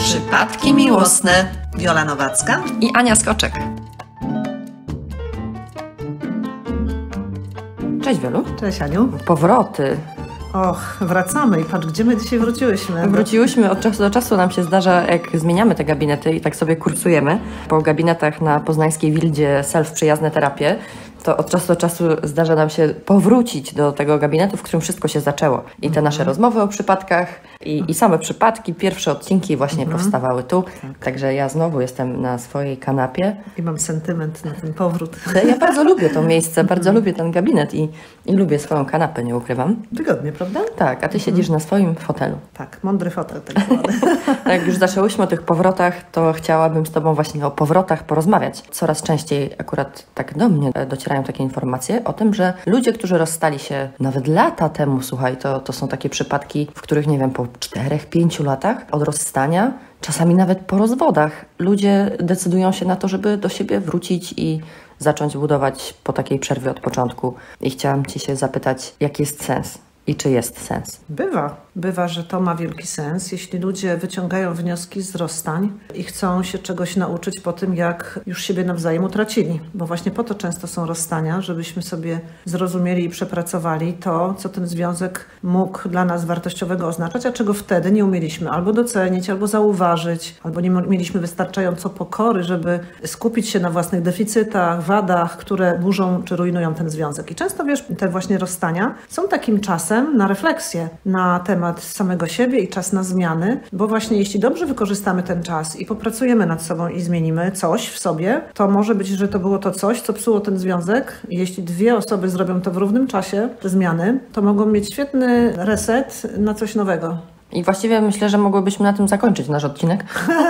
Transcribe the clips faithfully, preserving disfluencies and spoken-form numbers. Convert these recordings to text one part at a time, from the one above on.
Przypadki miłosne. Wiola Nowacka i Ania Skoczek. Cześć Wiolu. Cześć Aniu. Powroty. Och, wracamy i patrz, gdzie my dzisiaj wróciłyśmy. Wróciłyśmy, od czasu do czasu nam się zdarza, jak zmieniamy te gabinety i tak sobie kursujemy po gabinetach na poznańskiej Wildzie Self Przyjazne Terapie, to od czasu do czasu zdarza nam się powrócić do tego gabinetu, w którym wszystko się zaczęło. I te mhm. nasze rozmowy o przypadkach i, i same przypadki, pierwsze odcinki właśnie mhm. powstawały tu. Tak. Także ja znowu jestem na swojej kanapie. I mam sentyment na ten powrót. Ja bardzo lubię to miejsce, bardzo lubię ten gabinet i, i lubię swoją kanapę, nie ukrywam. Wygodnie, prawda? Tak, a ty siedzisz mhm. na swoim fotelu. Tak, mądry fotel tak zwany. Jak już zaczęłyśmy o tych powrotach, to chciałabym z tobą właśnie o powrotach porozmawiać. Coraz częściej akurat tak do mnie docierają takie informacje o tym, że ludzie, którzy rozstali się nawet lata temu, słuchaj, to, to są takie przypadki, w których, nie wiem, po czterech, pięciu latach od rozstania, czasami nawet po rozwodach, ludzie decydują się na to, żeby do siebie wrócić i zacząć budować po takiej przerwie od początku. I chciałam ci się zapytać, jaki jest sens? I czy jest sens? Bywa. Bywa, że to ma wielki sens, jeśli ludzie wyciągają wnioski z rozstań i chcą się czegoś nauczyć po tym, jak już siebie nawzajem utracili. Bo właśnie po to często są rozstania, żebyśmy sobie zrozumieli i przepracowali to, co ten związek mógł dla nas wartościowego oznaczać, a czego wtedy nie umieliśmy albo docenić, albo zauważyć, albo nie mieliśmy wystarczająco pokory, żeby skupić się na własnych deficytach, wadach, które burzą czy rujnują ten związek. I często, wiesz, te właśnie rozstania są takim czasem na refleksję na temat samego siebie i czas na zmiany, bo właśnie jeśli dobrze wykorzystamy ten czas i popracujemy nad sobą i zmienimy coś w sobie, to może być, że to było to coś, co psuło ten związek. Jeśli dwie osoby zrobią to w równym czasie, te zmiany, to mogą mieć świetny reset na coś nowego. I właściwie myślę, że mogłybyśmy na tym zakończyć nasz odcinek.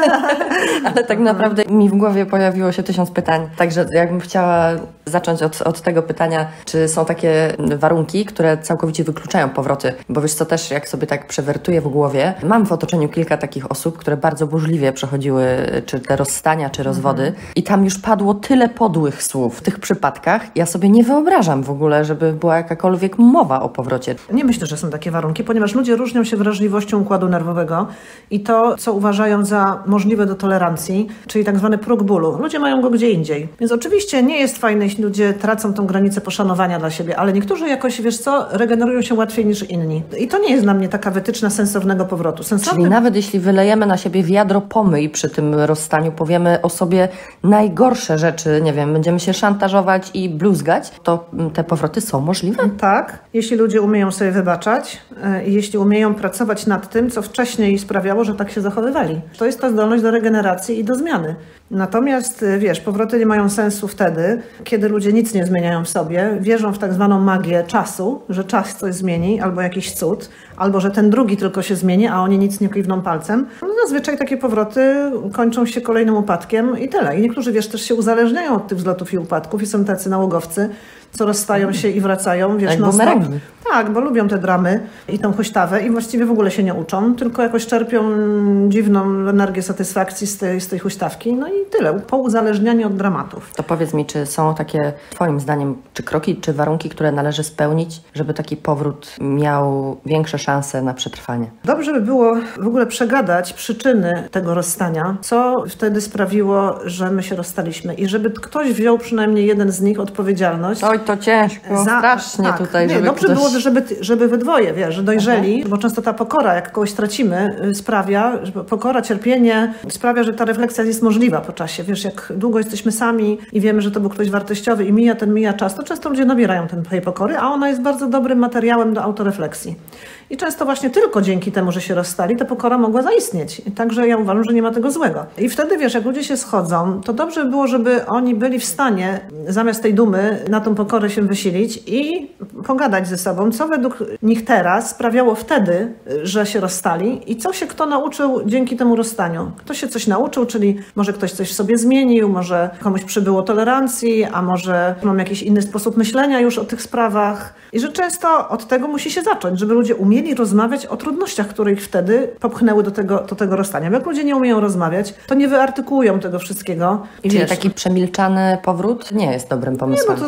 Ale tak naprawdę mi w głowie pojawiło się tysiąc pytań. Także jakbym chciała zacząć od, od tego pytania, czy są takie warunki, które całkowicie wykluczają powroty. Bo wiesz co, też jak sobie tak przewertuję w głowie, mam w otoczeniu kilka takich osób, które bardzo burzliwie przechodziły czy te rozstania, czy rozwody. Mhm. I tam już padło tyle podłych słów w tych przypadkach. Ja sobie nie wyobrażam w ogóle, żeby była jakakolwiek mowa o powrocie. Nie myślę, że są takie warunki, ponieważ ludzie różnią się wrażliwością układu nerwowego i to, co uważają za możliwe do tolerancji, czyli tak zwany próg bólu. Ludzie mają go gdzie indziej. Więc oczywiście nie jest fajne, jeśli ludzie tracą tą granicę poszanowania dla siebie, ale niektórzy jakoś, wiesz co, regenerują się łatwiej niż inni. I to nie jest dla mnie taka wytyczna sensownego powrotu. Sensowny... Czyli nawet jeśli wylejemy na siebie wiadro pomyj przy tym rozstaniu, powiemy o sobie najgorsze rzeczy, nie wiem, będziemy się szantażować i bluzgać, to te powroty są możliwe? Tak, jeśli ludzie umieją sobie wybaczać i jeśli umieją pracować nad tym, co wcześniej sprawiało, że tak się zachowywali. To jest ta zdolność do regeneracji i do zmiany. Natomiast, wiesz, powroty nie mają sensu wtedy, kiedy ludzie nic nie zmieniają w sobie, wierzą w tak zwaną magię czasu, że czas coś zmieni, albo jakiś cud, albo że ten drugi tylko się zmieni, a oni nic nie kiwną palcem. No, zazwyczaj takie powroty kończą się kolejnym upadkiem i tyle. I niektórzy, wiesz, też się uzależniają od tych wzlotów i upadków i są tacy nałogowcy, co rozstają się i wracają, wiesz, no stop. Tak, bo lubią te dramy i tą huśtawę i właściwie w ogóle się nie uczą, tylko jakoś czerpią dziwną energię satysfakcji z tej, z tej huśtawki. No i tyle, pouzależnianie od dramatów. To powiedz mi, czy są takie, twoim zdaniem, czy kroki, czy warunki, które należy spełnić, żeby taki powrót miał większe szanse na przetrwanie? Dobrze by było w ogóle przegadać przyczyny tego rozstania, co wtedy sprawiło, że my się rozstaliśmy i żeby ktoś wziął przynajmniej jeden z nich odpowiedzialność. Oj, to ciężko, za, strasznie tak, tutaj, nie, żeby dobrze ktoś... było, żeby, żeby we dwoje, wiesz, że dojrzeli, Aha. bo często ta pokora, jak kogoś tracimy, sprawia, że pokora, cierpienie sprawia, że ta refleksja jest możliwa po czasie. Wiesz, jak długo jesteśmy sami i wiemy, że to był ktoś wartościowy i mija ten mija czas, to często ludzie nabierają tej pokory, a ona jest bardzo dobrym materiałem do autorefleksji. I często właśnie tylko dzięki temu, że się rozstali, ta pokora mogła zaistnieć. Także ja uważam, że nie ma tego złego. I wtedy, wiesz, jak ludzie się schodzą, to dobrze by było, żeby oni byli w stanie zamiast tej dumy na tą pokorę się wysilić i pogadać ze sobą, co według nich teraz sprawiało wtedy, że się rozstali i co się kto nauczył dzięki temu rozstaniu. Kto się coś nauczył, czyli może ktoś coś w sobie zmienił, może komuś przybyło tolerancji, a może mam jakiś inny sposób myślenia już o tych sprawach. I że często od tego musi się zacząć, żeby ludzie umieli rozmawiać o trudnościach, które ich wtedy popchnęły do tego, do tego rozstania. Bo jak ludzie nie umieją rozmawiać, to nie wyartykułują tego wszystkiego. I czyli wiesz, taki przemilczany powrót nie jest dobrym pomysłem. Nie, no to zamiatanie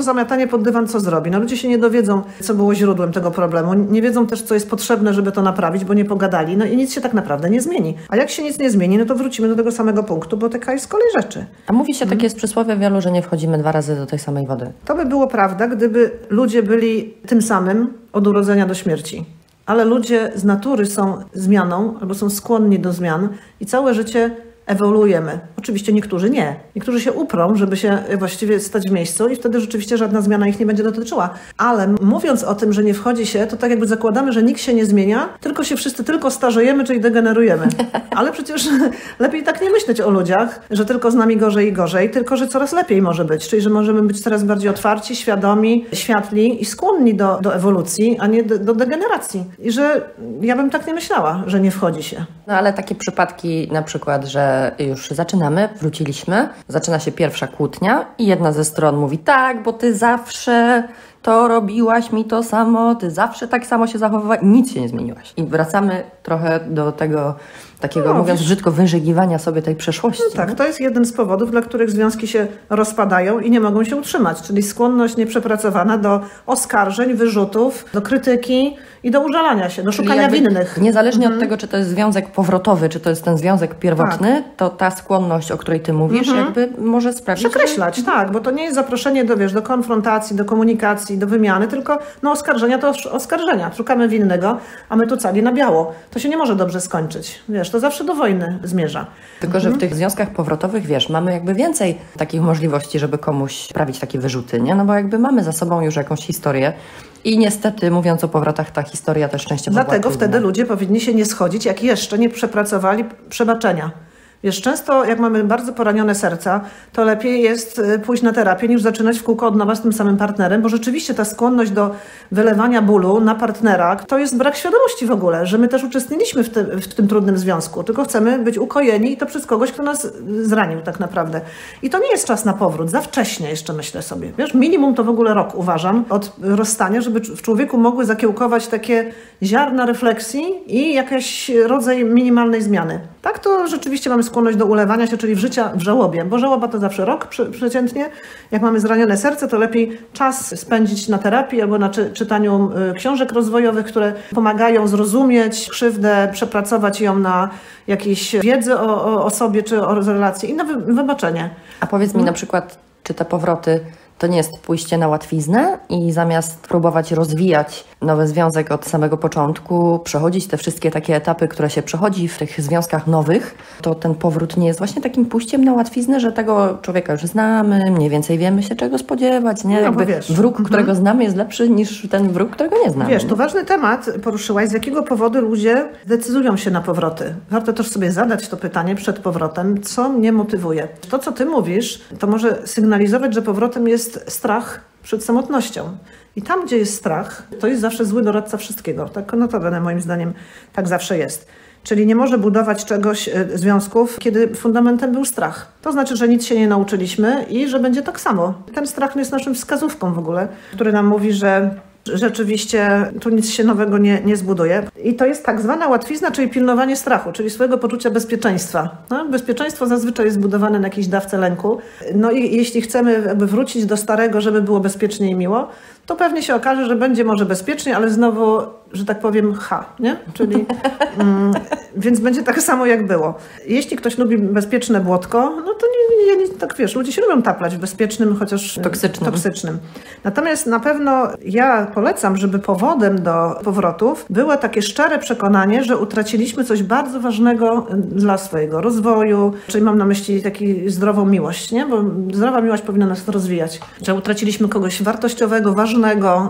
pod dywan, co zrobi? No ludzie się nie dowiedzą, co było źródłem tego problemu. Nie wiedzą też, co jest potrzebne, żeby to naprawić, bo nie pogadali. No i nic się tak naprawdę nie zmieni. A jak się nic nie zmieni, no to wrócimy do tego samego punktu, bo taka jest kolej rzeczy. A mówi się, takie jest przysłowie wielu, że nie wchodzimy dwa razy do tej samej wody. To by było prawda, gdyby ludzie byli tym samym od urodzenia do śmierci. Ale ludzie z natury są zmianą albo są skłonni do zmian i całe życie ewoluujemy. Oczywiście niektórzy nie. Niektórzy się uprą, żeby się właściwie stać w miejscu i wtedy rzeczywiście żadna zmiana ich nie będzie dotyczyła. Ale mówiąc o tym, że nie wchodzi się, to tak jakby zakładamy, że nikt się nie zmienia, tylko się wszyscy tylko starzejemy, czyli degenerujemy. Ale przecież lepiej tak nie myśleć o ludziach, że tylko z nami gorzej i gorzej, tylko że coraz lepiej może być. Czyli że możemy być coraz bardziej otwarci, świadomi, światli i skłonni do, do ewolucji, a nie do, do degeneracji. I że ja bym tak nie myślała, że nie wchodzi się. No ale takie przypadki na przykład, że już zaczynamy, wróciliśmy, zaczyna się pierwsza kłótnia i jedna ze stron mówi tak, bo ty zawsze to robiłaś mi to samo, ty zawsze tak samo się zachowywałaś, nic się nie zmieniłaś. I wracamy trochę do tego takiego, no, mówiąc brzydko, wyżygiwania sobie tej przeszłości. No tak, to jest jeden z powodów, dla których związki się rozpadają i nie mogą się utrzymać, czyli skłonność nieprzepracowana do oskarżeń, wyrzutów, do krytyki i do użalania się, do czyli szukania winnych. Niezależnie mhm. od tego, czy to jest związek powrotowy, czy to jest ten związek pierwotny, tak. to ta skłonność, o której ty mówisz, mhm. jakby może sprawić... Przekreślać, że... tak, bo to nie jest zaproszenie do, wiesz, do konfrontacji, do komunikacji, do wymiany, tylko no, oskarżenia to oskarżenia. Szukamy winnego, a my tu cali na biało. To się nie może dobrze skończyć. Wiesz, to zawsze do wojny zmierza. Tylko, mhm. że w tych związkach powrotowych, wiesz, mamy jakby więcej takich możliwości, żeby komuś sprawić takie wyrzuty, nie? No bo jakby mamy za sobą już jakąś historię. I niestety, mówiąc o powrotach, ta historia też częściowo Dlatego wtedy ludzie powinni się nie schodzić, jak jeszcze nie przepracowali przebaczenia. Wiesz, często jak mamy bardzo poranione serca, to lepiej jest pójść na terapię, niż zaczynać w kółko od nowa z tym samym partnerem, bo rzeczywiście ta skłonność do wylewania bólu na partnera, to jest brak świadomości w ogóle, że my też uczestniczyliśmy w, te, w tym trudnym związku, tylko chcemy być ukojeni i to przez kogoś, kto nas zranił tak naprawdę. I to nie jest czas na powrót, za wcześnie jeszcze myślę sobie. Wiesz, minimum to w ogóle rok uważam od rozstania, żeby w człowieku mogły zakiełkować takie ziarna refleksji i jakiś rodzaj minimalnej zmiany. Tak to rzeczywiście mamy skłonność do ulewania się, czyli w życia w żałobie, bo żałoba to zawsze rok przeciętnie. Jak mamy zranione serce, to lepiej czas spędzić na terapii albo na czy czytaniu książek rozwojowych, które pomagają zrozumieć krzywdę, przepracować ją na jakiejś wiedzy o, o, o sobie czy o relacji i na wy wybaczenie. A powiedz mi na przykład, czy te powroty to nie jest pójście na łatwiznę i zamiast próbować rozwijać nowy związek od samego początku, przechodzić te wszystkie takie etapy, które się przechodzi w tych związkach nowych, to ten powrót nie jest właśnie takim pójściem na łatwiznę, że tego człowieka już znamy, mniej więcej wiemy się czego spodziewać, nie? No, Jakby wiesz, wróg, mhm. którego znamy, jest lepszy niż ten wróg, którego nie znamy. Wiesz, to ważny temat poruszyłaś, z jakiego powodu ludzie decydują się na powroty. Warto też sobie zadać to pytanie przed powrotem, co mnie motywuje. To, co ty mówisz, to może sygnalizować, że powrotem jest strach przed samotnością. I tam, gdzie jest strach, to jest zawsze zły doradca wszystkiego. Tak notabene moim zdaniem tak zawsze jest. Czyli nie może budować czegoś, związków, kiedy fundamentem był strach. To znaczy, że nic się nie nauczyliśmy i że będzie tak samo. Ten strach jest naszym wskazówką w ogóle, który nam mówi, że rzeczywiście tu nic się nowego nie, nie zbuduje. I to jest tak zwana łatwizna, czyli pilnowanie strachu, czyli swojego poczucia bezpieczeństwa. No, bezpieczeństwo zazwyczaj jest zbudowane na jakiejś dawce lęku. No i jeśli chcemy jakby wrócić do starego, żeby było bezpiecznie i miło, to pewnie się okaże, że będzie może bezpiecznie, ale znowu, że tak powiem, ha, nie? Czyli, mm, więc będzie tak samo jak było. Jeśli ktoś lubi bezpieczne błotko, no to nie, nie, nie, tak wiesz, ludzie się lubią taplać w bezpiecznym, chociaż toksycznym. toksycznym. Natomiast na pewno ja polecam, żeby powodem do powrotów było takie szczere przekonanie, że utraciliśmy coś bardzo ważnego dla swojego rozwoju, czyli mam na myśli taką zdrową miłość, nie? Bo zdrowa miłość powinna nas rozwijać. Że utraciliśmy kogoś wartościowego, ważnego.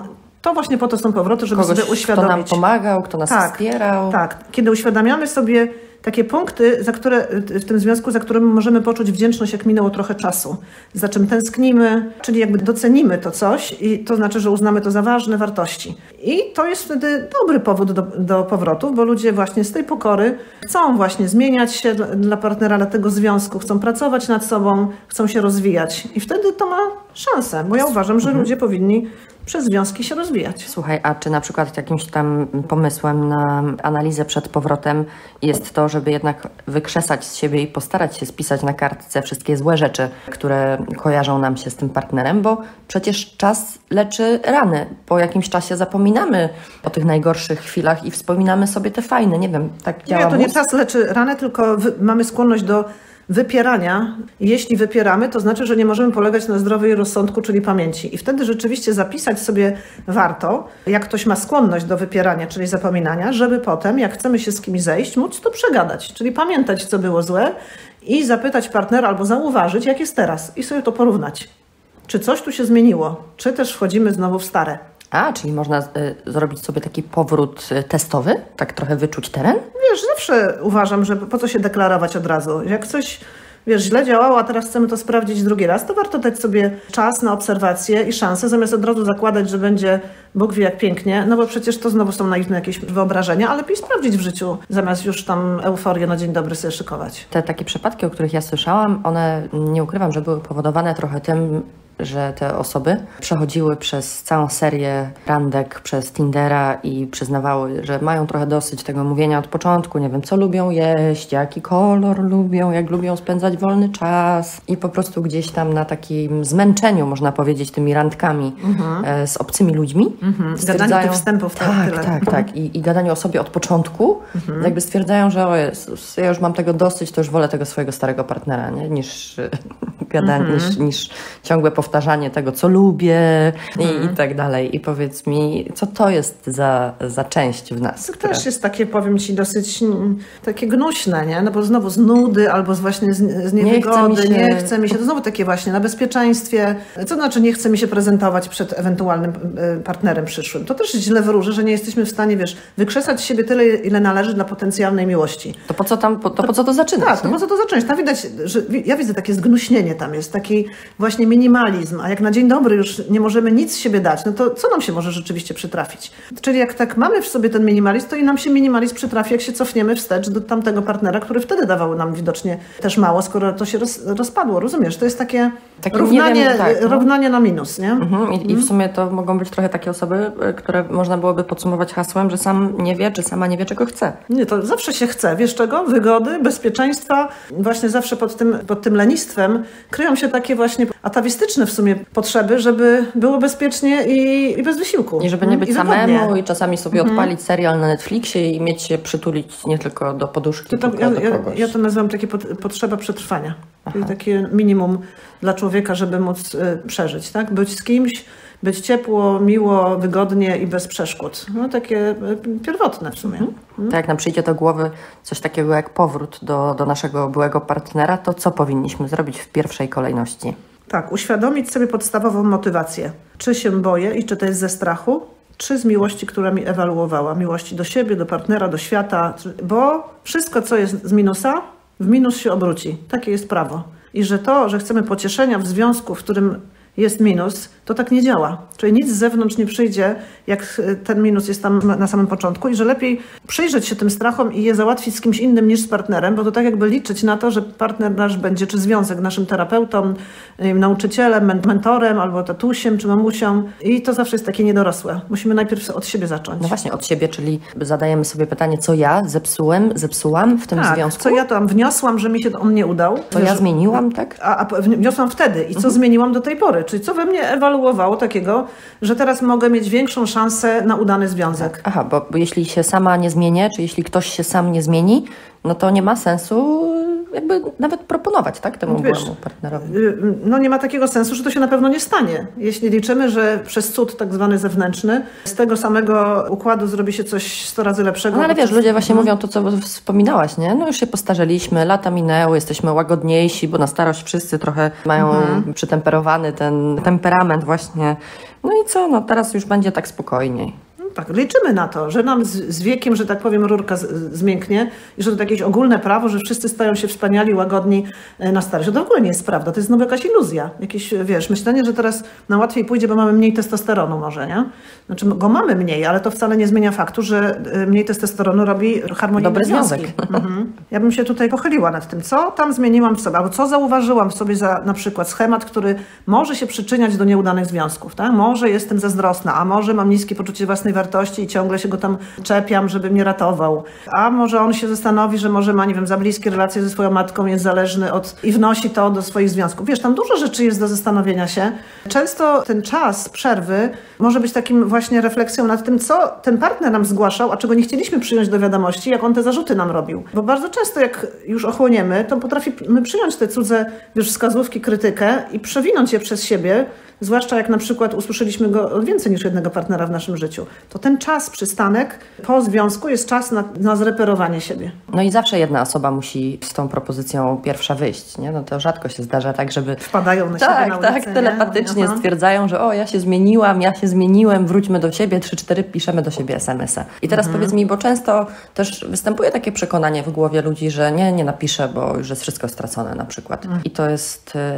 To właśnie po to są powroty, żeby kogoś, sobie uświadomić. Kto nam pomagał, kto nas tak, wspierał. Tak, kiedy uświadamiamy sobie takie punkty, za które, w tym związku, za którym możemy poczuć wdzięczność, jak minęło trochę czasu, za czym tęsknimy, czyli jakby docenimy to coś i to znaczy, że uznamy to za ważne wartości. I to jest wtedy dobry powód do, do powrotów, bo ludzie właśnie z tej pokory chcą właśnie zmieniać się dla, dla partnera, dla tego związku, chcą pracować nad sobą, chcą się rozwijać i wtedy to ma szansę, bo ja uważam, że ludzie powinni przez związki się rozwijać. Słuchaj, a czy na przykład jakimś tam pomysłem na analizę przed powrotem jest to, tego, żeby jednak wykrzesać z siebie i postarać się spisać na kartce wszystkie złe rzeczy, które kojarzą nam się z tym partnerem, bo przecież czas leczy rany. Po jakimś czasie zapominamy o tych najgorszych chwilach i wspominamy sobie te fajne. Nie wiem, tak działa Nie, to nie mózg? czas leczy ranę, tylko wy, mamy skłonność do wypierania. Jeśli wypieramy, to znaczy, że nie możemy polegać na zdrowiu rozsądku, czyli pamięci. I wtedy rzeczywiście zapisać sobie warto, jak ktoś ma skłonność do wypierania, czyli zapominania, żeby potem, jak chcemy się z kimś zejść, móc to przegadać, czyli pamiętać, co było złe i zapytać partnera albo zauważyć, jak jest teraz i sobie to porównać. Czy coś tu się zmieniło, czy też wchodzimy znowu w stare. A, czyli można y, zrobić sobie taki powrót y, testowy? Tak trochę wyczuć teren? Wiesz, zawsze uważam, że po co się deklarować od razu. Jak coś, wiesz, źle działało, a teraz chcemy to sprawdzić drugi raz, to warto dać sobie czas na obserwację i szansę, zamiast od razu zakładać, że będzie Bóg wie jak pięknie, no bo przecież to znowu są naiwne jakieś wyobrażenia, ale lepiej sprawdzić w życiu, zamiast już tam euforię na dzień dobry sobie szykować. Te takie przypadki, o których ja słyszałam, one, nie ukrywam, że były powodowane trochę tym, że te osoby przechodziły przez całą serię randek przez Tindera i przyznawały, że mają trochę dosyć tego mówienia od początku, nie wiem, co lubią jeść, jaki kolor lubią, jak lubią spędzać wolny czas i po prostu gdzieś tam na takim zmęczeniu, można powiedzieć, tymi randkami mhm. z obcymi ludźmi. Mhm. Gadaniu tych wstępów. Tak, tak, tyle. tak, tak. I, I gadaniu o sobie od początku, mhm. jakby stwierdzają, że o Jezus, ja już mam tego dosyć, to już wolę tego swojego starego partnera, nie? Niż, gadanie, mhm. niż, niż ciągłe powtarzanie powtarzanie tego, co lubię i, hmm. i tak dalej. I powiedz mi, co to jest za, za część w nas? To która... też jest takie, powiem Ci, dosyć m, takie gnuśne, nie? No bo znowu z nudy albo z właśnie z, z niewygody, nie chce, się... nie chce mi się, to znowu takie właśnie na bezpieczeństwie. Co znaczy nie chce mi się prezentować przed ewentualnym partnerem przyszłym? To też źle wróży, że nie jesteśmy w stanie, wiesz, wykrzesać z siebie tyle, ile należy dla potencjalnej miłości. To po co tam, po, to po co to zaczynać? Tak, to po co to zacząć? Tam widać, że ja widzę takie zgnuśnienie tam jest, taki właśnie minimalizm. A jak na dzień dobry już nie możemy nic z siebie dać, no to co nam się może rzeczywiście przytrafić? Czyli jak tak mamy w sobie ten minimalizm, to i nam się minimalizm przytrafi, jak się cofniemy wstecz do tamtego partnera, który wtedy dawał nam widocznie też mało, skoro to się roz, rozpadło. Rozumiesz? To jest takie, takie równanie, wiem, tak, no. równanie na minus, nie? Mhm. I, mhm. I w sumie to mogą być trochę takie osoby, które można byłoby podsumować hasłem, że sam nie wie, czy sama nie wie, czego chce. Nie, to zawsze się chce. Wiesz czego? Wygody, bezpieczeństwa. Właśnie zawsze pod tym, pod tym lenistwem kryją się takie właśnie atawistyczne w sumie potrzeby, żeby było bezpiecznie i, i bez wysiłku. I żeby nie być I samemu wygodnie. I czasami sobie mhm. odpalić serial na Netflixie i mieć się przytulić nie tylko do poduszki, to, tylko ja, do ja, kogoś. ja to nazywam takie pot, potrzeba przetrwania. Aha. Czyli takie minimum dla człowieka, żeby móc y, przeżyć. Tak? Być z kimś, być ciepło, miło, wygodnie i bez przeszkód. No takie y, pierwotne w sumie. Mhm. Tak, jak nam przyjdzie do głowy coś takiego jak powrót do, do naszego byłego partnera, to co powinniśmy zrobić w pierwszej kolejności? Tak, uświadomić sobie podstawową motywację. Czy się boję i czy to jest ze strachu, czy z miłości, która mi ewaluowała. Miłości do siebie, do partnera, do świata. Bo wszystko, co jest z minusa, w minus się obróci. Takie jest prawo. I że to, że chcemy pocieszenia w związku, w którym jest minus, to tak nie działa. Czyli nic z zewnątrz nie przyjdzie, jak ten minus jest tam na samym początku i że lepiej przyjrzeć się tym strachom i je załatwić z kimś innym niż z partnerem, bo to tak jakby liczyć na to, że partner nasz będzie, czy związek naszym terapeutą, nauczycielem, mentorem, albo tatusiem, czy mamusią i to zawsze jest takie niedorosłe. Musimy najpierw od siebie zacząć. No właśnie, od siebie, czyli zadajemy sobie pytanie, co ja zepsułem, zepsułam w tym tak, związku? co ja tam wniosłam, że mi się on nie udał. Co ja zmieniłam, tak? A, a wniosłam wtedy i co mhm. zmieniłam do tej pory. Czyli co we mnie ewaluowało takiego, że teraz mogę mieć większą szansę na udany związek. Tak. Aha, bo, bo jeśli się sama nie zmienię, czy jeśli ktoś się sam nie zmieni, no to nie ma sensu jakby nawet proponować, tak, temu Wiesz, byłemu partnerowi. No nie ma takiego sensu, że to się na pewno nie stanie. Jeśli liczymy, że przez cud tak zwany zewnętrzny, z tego samego układu zrobi się coś sto razy lepszego. No ale wiesz, to... ludzie właśnie hmm. mówią to, co wspominałaś, nie? No już się postarzeliśmy, lata minęły, jesteśmy łagodniejsi, bo na starość wszyscy trochę mają hmm. przytemperowany ten temperament właśnie. No i co, no teraz już będzie tak spokojniej. Tak, liczymy na to, że nam z, z wiekiem, że tak powiem, rurka z, zmięknie i że to jakieś ogólne prawo, że wszyscy stają się wspaniali, łagodni na starość. To w ogóle nie jest prawda, to jest znowu jakaś iluzja. Jakieś, wiesz, myślenie, że teraz na łatwiej pójdzie, bo mamy mniej testosteronu może, nie? Znaczy go mamy mniej, ale to wcale nie zmienia faktu, że mniej testosteronu robi harmonijny dobry związek. związek. Mhm. Ja bym się tutaj pochyliła nad tym, co tam zmieniłam w sobie, albo co zauważyłam w sobie za na przykład schemat, który może się przyczyniać do nieudanych związków, tak? Może jestem zazdrosna, a może mam niskie poczucie własnej wartości, wartości i ciągle się go tam czepiam, żeby mnie ratował. A może on się zastanowi, że może ma, nie wiem, za bliskie relacje ze swoją matką, jest zależny od i wnosi to do swoich związków. Wiesz, tam dużo rzeczy jest do zastanowienia się. Często ten czas przerwy może być takim właśnie refleksją nad tym, co ten partner nam zgłaszał, a czego nie chcieliśmy przyjąć do wiadomości, jak on te zarzuty nam robił. Bo bardzo często jak już ochłoniemy, to potrafimy przyjąć te cudze, wiesz, wskazówki, krytykę i przewinąć je przez siebie, zwłaszcza jak na przykład usłyszeliśmy go od więcej niż jednego partnera w naszym życiu. To ten czas, przystanek po związku jest czas na, na zreperowanie siebie. No i zawsze jedna osoba musi z tą propozycją pierwsza wyjść, nie? No to rzadko się zdarza tak, żeby... Wpadają na tak, siebie na ulicę, tak, telepatycznie Aha. stwierdzają, że o, ja się zmieniłam, ja się zmieniłem, wróćmy do siebie, trzy, cztery, piszemy do siebie es em es a. I teraz mhm. powiedz mi, bo często też występuje takie przekonanie w głowie ludzi, że nie, nie napiszę, bo już jest wszystko stracone na przykład. Mhm. I to jest... Yy...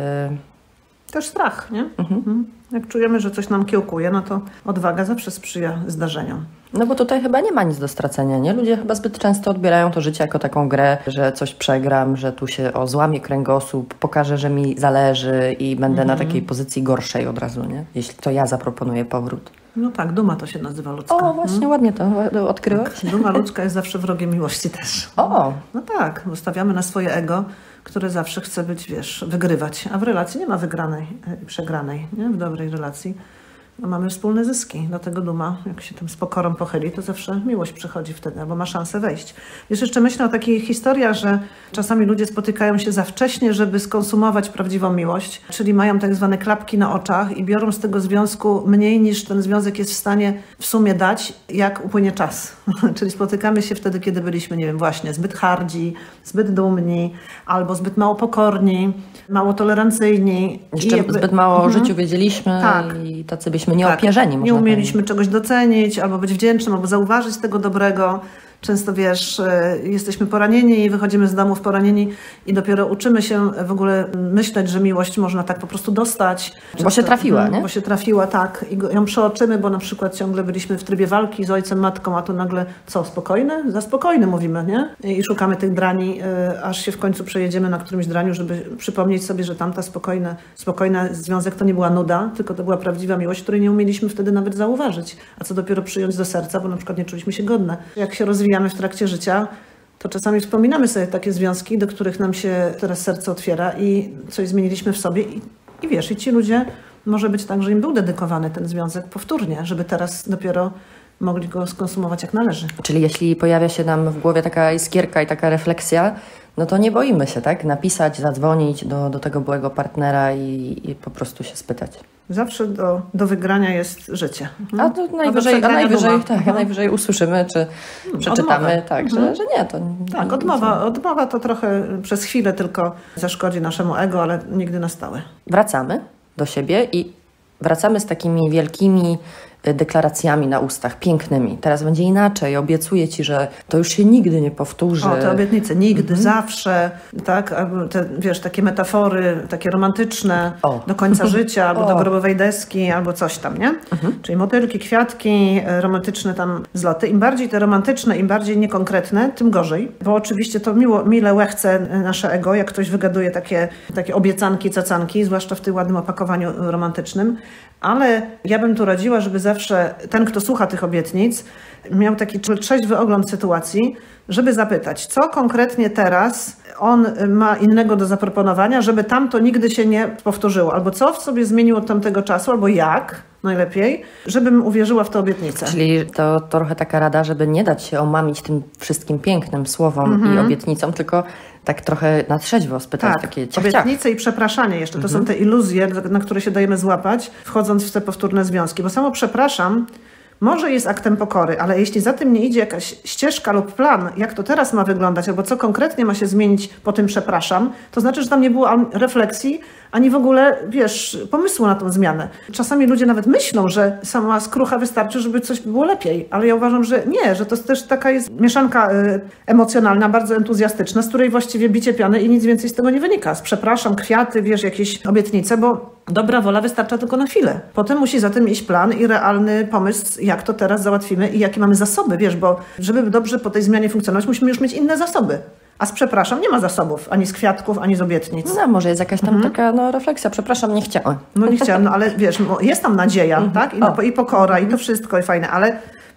Też strach, nie? Mhm. Jak czujemy, że coś nam kiełkuje, no to odwaga zawsze sprzyja zdarzeniom. No bo tutaj chyba nie ma nic do stracenia, nie? Ludzie chyba zbyt często odbierają to życie jako taką grę, że coś przegram, że tu się o złamie kręgosłup, pokażę, że mi zależy i będę mhm. na takiej pozycji gorszej od razu, nie? Jeśli to ja zaproponuję powrót. No tak, duma to się nazywa ludzka. O, właśnie, hmm? ładnie to odkryłaś. Tak, duma ludzka jest zawsze wrogiem miłości też. O! No tak, bo stawiamy na swoje ego, które zawsze chce być, wiesz, wygrywać. A w relacji nie ma wygranej i przegranej, nie? W dobrej relacji. No mamy wspólne zyski. Dlatego duma, jak się tym z pokorą pochyli, to zawsze miłość przychodzi wtedy, albo ma szansę wejść. Wiesz, jeszcze myślę o takich historiach, że czasami ludzie spotykają się za wcześnie, żeby skonsumować prawdziwą miłość, czyli mają tak zwane klapki na oczach i biorą z tego związku mniej niż ten związek jest w stanie w sumie dać, jak upłynie czas. Czyli spotykamy się wtedy, kiedy byliśmy, nie wiem, właśnie zbyt hardzi, zbyt dumni, albo zbyt mało pokorni, mało tolerancyjni. Jeszcze jakby... zbyt mało mhm. o życiu wiedzieliśmy tak. i tacy byliśmy nieopierzeni. Tak. Nie umieliśmy czegoś docenić, albo być wdzięcznym, albo zauważyć tego dobrego. Często, wiesz, jesteśmy poranieni i wychodzimy z domów poranieni i dopiero uczymy się w ogóle myśleć, że miłość można tak po prostu dostać. Bo się trafiła, nie? Bo się trafiła, tak. I ją przeoczymy, bo na przykład ciągle byliśmy w trybie walki z ojcem, matką, a tu nagle co, spokojny? Za spokojny mówimy, nie? I szukamy tych drani, aż się w końcu przejedziemy na którymś draniu, żeby przypomnieć sobie, że tamta spokojna, spokojna związek to nie była nuda, tylko to była prawdziwa miłość, której nie umieliśmy wtedy nawet zauważyć. A co dopiero przyjąć do serca, bo na przykład nie czuliśmy się godne. Jak się rozwijamy w trakcie życia, to czasami wspominamy sobie takie związki, do których nam się teraz serce otwiera i coś zmieniliśmy w sobie i, i wiesz, i ci ludzie, może być tak, że im był dedykowany ten związek powtórnie, żeby teraz dopiero mogli go skonsumować jak należy. Czyli jeśli pojawia się nam w głowie taka iskierka i taka refleksja, no to nie boimy się, tak? Napisać, zadzwonić do, do tego byłego partnera i, i po prostu się spytać. Zawsze do, do wygrania jest życie. Mhm. A to najwyżej, a, a najwyżej, tak, a najwyżej usłyszymy, czy hmm, przeczytamy, odmowę. tak, mhm. że, że nie. To tak, nie, odmowa, odmowa to trochę przez chwilę tylko zaszkodzi naszemu ego, ale nigdy na stałe. Wracamy do siebie i wracamy z takimi wielkimi deklaracjami na ustach, pięknymi. Teraz będzie inaczej, obiecuję Ci, że to już się nigdy nie powtórzy. O, te obietnice, nigdy, mhm. zawsze, tak, albo te, wiesz, takie metafory, takie romantyczne, o. do końca życia, albo o. do grobowej deski, albo coś tam, nie? Mhm. Czyli motylki, kwiatki, romantyczne tam zloty. Im bardziej te romantyczne, im bardziej niekonkretne, tym gorzej, bo oczywiście to miło, mile łechce nasze ego, jak ktoś wygaduje takie, takie obiecanki, cacanki, zwłaszcza w tym ładnym opakowaniu romantycznym, ale ja bym tu radziła, żeby zawsze ten, kto słucha tych obietnic, miał taki trzeźwy ogląd sytuacji, żeby zapytać, co konkretnie teraz on ma innego do zaproponowania, żeby tamto nigdy się nie powtórzyło, albo co w sobie zmieniło od tamtego czasu, albo jak najlepiej, żebym uwierzyła w tę obietnicę. Czyli to, to trochę taka rada, żeby nie dać się omamić tym wszystkim pięknym słowom mm-hmm. i obietnicom, tylko tak trochę na trzeźwo spytać, tak, takie ciach, obietnice ciach. I przepraszanie jeszcze. To mm-hmm. są te iluzje, na które się dajemy złapać, wchodząc w te powtórne związki. Bo samo przepraszam może jest aktem pokory, ale jeśli za tym nie idzie jakaś ścieżka lub plan, jak to teraz ma wyglądać, albo co konkretnie ma się zmienić po tym przepraszam, to znaczy, że tam nie było refleksji, ani w ogóle, wiesz, pomysłu na tą zmianę. Czasami ludzie nawet myślą, że sama skrucha wystarczy, żeby coś było lepiej, ale ja uważam, że nie, że to też taka jest mieszanka y, emocjonalna, bardzo entuzjastyczna, z której właściwie bicie piany i nic więcej z tego nie wynika. Z przepraszam, kwiaty, wiesz, jakieś obietnice, bo dobra wola wystarcza tylko na chwilę. Potem musi za tym iść plan i realny pomysł, jak to teraz załatwimy i jakie mamy zasoby, wiesz, bo żeby dobrze po tej zmianie funkcjonować, musimy już mieć inne zasoby. A z przepraszam nie ma zasobów, ani z kwiatków, ani z obietnic. No może jest jakaś tam mhm. taka no, refleksja, przepraszam, nie chciałam. No nie chciałam, no ale wiesz, jest tam nadzieja, mhm. tak? I, no, i pokora, i to wszystko, i fajne, ale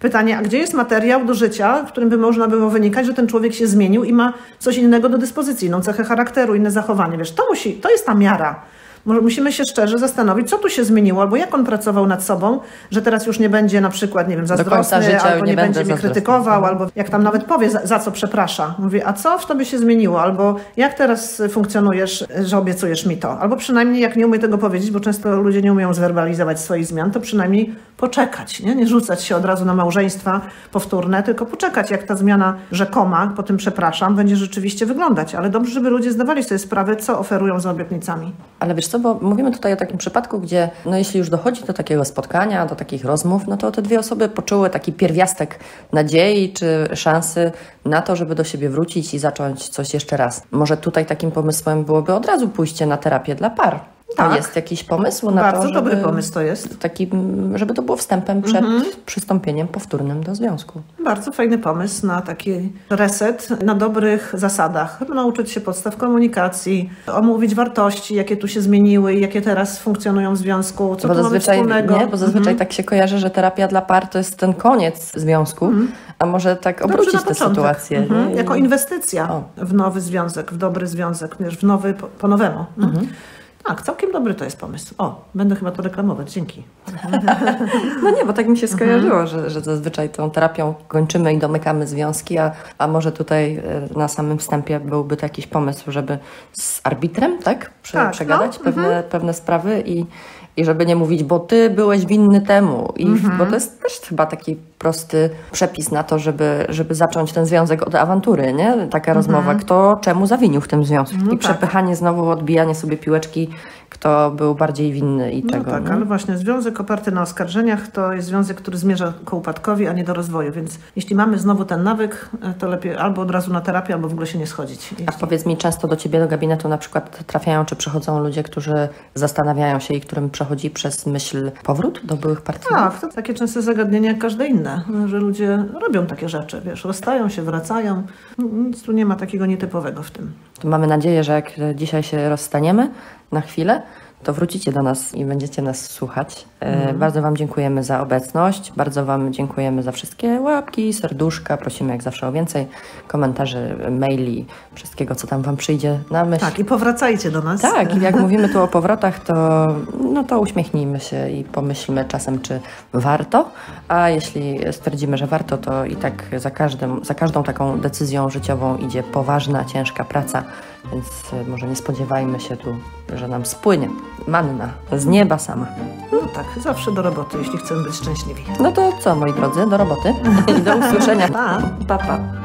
Pytanie, a gdzie jest materiał do życia, w którym by można było wynikać, że ten człowiek się zmienił i ma coś innego do dyspozycji, inną cechę charakteru, inne zachowanie. Wiesz, to musi, to jest ta miara. Musimy się szczerze zastanowić, co tu się zmieniło, albo jak on pracował nad sobą, że teraz już nie będzie na przykład, nie wiem, zazdrosny, albo nie, nie będzie mnie krytykował, albo jak tam nawet powie, za, za co przeprasza. Mówi, a co w tobie się zmieniło? Albo jak teraz funkcjonujesz, że obiecujesz mi to? Albo przynajmniej jak nie umie tego powiedzieć, bo często ludzie nie umieją zwerbalizować swoich zmian, to przynajmniej poczekać, nie? Nie rzucać się od razu na małżeństwa powtórne, tylko poczekać, jak ta zmiana rzekoma, po tym przepraszam, będzie rzeczywiście wyglądać. Ale dobrze, żeby ludzie zdawali sobie sprawę, co oferują za obietnicami. Ale wiesz co, bo mówimy tutaj o takim przypadku, gdzie no jeśli już dochodzi do takiego spotkania, do takich rozmów, no to te dwie osoby poczuły taki pierwiastek nadziei czy szansy na to, żeby do siebie wrócić i zacząć coś jeszcze raz. Może tutaj takim pomysłem byłoby od razu pójście na terapię dla par. Tak. To jest jakiś pomysł na Bardzo to, żeby... dobry pomysł to jest. Taki, żeby to było wstępem przed mhm. przystąpieniem powtórnym do związku. Bardzo fajny pomysł na taki reset na dobrych zasadach. Nauczyć się podstaw komunikacji, omówić wartości, jakie tu się zmieniły i jakie teraz funkcjonują w związku, co bo tu mamy wspólnego. Nie, bo zazwyczaj mhm. tak się kojarzy, że terapia dla par to jest ten koniec związku, mhm. a może tak obrócić tę sytuację. Mhm. Jako inwestycja o. w nowy związek, w dobry związek, w nowy po, po nowemu. Mhm. Tak, całkiem dobry to jest pomysł. O, będę chyba to reklamować, dzięki. No nie, bo tak mi się skojarzyło, mhm. że, że zazwyczaj tą terapią kończymy i domykamy związki, a, a może tutaj na samym wstępie byłby to jakiś pomysł, żeby z arbitrem, tak, Prze, tak przegadać no? pewne, mhm. pewne sprawy i, i żeby nie mówić, bo ty byłeś winny temu. I mhm. Bo to jest też chyba taki prosty przepis na to, żeby, żeby zacząć ten związek od awantury, nie? Taka mhm. rozmowa, kto czemu zawinił w tym związku. No I tak. przepychanie znowu, odbijanie sobie piłeczki, kto był bardziej winny i no tego. Tak, nie? Ale właśnie związek oparty na oskarżeniach to jest związek, który zmierza ku upadkowi, a nie do rozwoju. Więc jeśli mamy znowu ten nawyk, to lepiej albo od razu na terapię, albo w ogóle się nie schodzić. Jeśli... A powiedz mi, często do ciebie do gabinetu na przykład trafiają, czy przychodzą ludzie, którzy zastanawiają się i którym przechodzi przez myśl powrót do byłych partnerów? Tak, to takie częste zagadnienia jak każde inne, że ludzie robią takie rzeczy, wiesz, rozstają się, wracają. Nic tu nie ma takiego nietypowego w tym. To mamy nadzieję, że jak dzisiaj się rozstaniemy na chwilę, to wrócicie do nas i będziecie nas słuchać. Mm. Bardzo Wam dziękujemy za obecność, bardzo Wam dziękujemy za wszystkie łapki, serduszka. Prosimy jak zawsze o więcej komentarzy, maili, wszystkiego, co tam Wam przyjdzie na myśl. Tak, i powracajcie do nas. Tak, i jak mówimy tu o powrotach, to, no to uśmiechnijmy się i pomyślmy czasem, czy warto, a jeśli stwierdzimy, że warto, to i tak za, każdym, za każdą taką decyzją życiową idzie poważna, ciężka praca, więc może nie spodziewajmy się tu, że nam spłynie manna z nieba sama. No tak, zawsze do roboty, jeśli chcemy być szczęśliwi. No to co, moi drodzy, do roboty i do usłyszenia. Pa. Pa, pa.